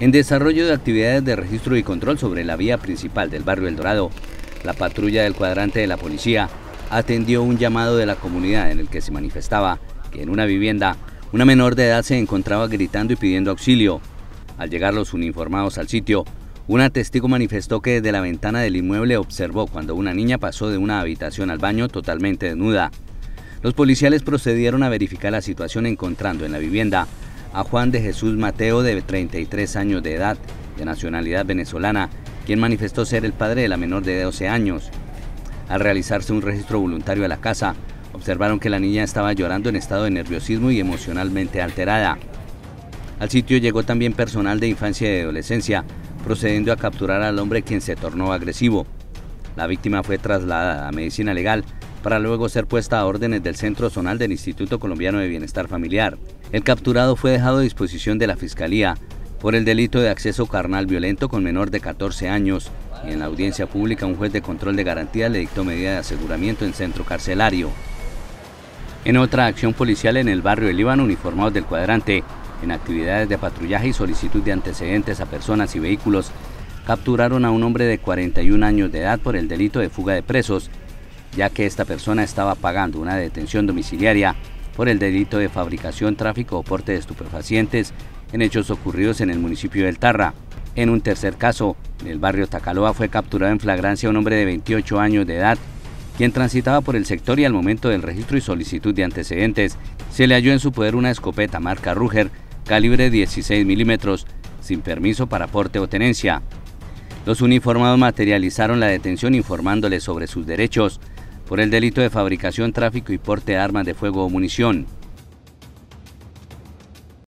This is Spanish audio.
En desarrollo de actividades de registro y control sobre la vía principal del barrio El Dorado, la patrulla del cuadrante de la policía atendió un llamado de la comunidad en el que se manifestaba que en una vivienda una menor de edad se encontraba gritando y pidiendo auxilio. Al llegar los uniformados al sitio, una testigo manifestó que desde la ventana del inmueble observó cuando una niña pasó de una habitación al baño totalmente desnuda. Los policiales procedieron a verificar la situación encontrando en la vivienda a Juan de Jesús Mateo, de 33 años de edad, de nacionalidad venezolana, quien manifestó ser el padre de la menor de 12 años. Al realizarse un registro voluntario a la casa, observaron que la niña estaba llorando en estado de nerviosismo y emocionalmente alterada. Al sitio llegó también personal de infancia y adolescencia, procediendo a capturar al hombre, quien se tornó agresivo. La víctima fue trasladada a medicina legal para luego ser puesta a órdenes del Centro Zonal del Instituto Colombiano de Bienestar Familiar. El capturado fue dejado a disposición de la Fiscalía por el delito de acceso carnal violento con menor de 14 años y en la audiencia pública un juez de control de garantías le dictó medida de aseguramiento en centro carcelario. En otra acción policial en el barrio El Líbano, uniformados del cuadrante, en actividades de patrullaje y solicitud de antecedentes a personas y vehículos, capturaron a un hombre de 41 años de edad por el delito de fuga de presos, ya que esta persona estaba pagando una detención domiciliaria por el delito de fabricación, tráfico o porte de estupefacientes en hechos ocurridos en el municipio del Tarra. En un tercer caso, en el barrio Tacaloa, fue capturado en flagrancia un hombre de 28 años de edad, quien transitaba por el sector y al momento del registro y solicitud de antecedentes, se le halló en su poder una escopeta marca Ruger, calibre 16 milímetros, sin permiso para porte o tenencia. Los uniformados materializaron la detención informándoles sobre sus derechos por el delito de fabricación, tráfico y porte de armas de fuego o munición.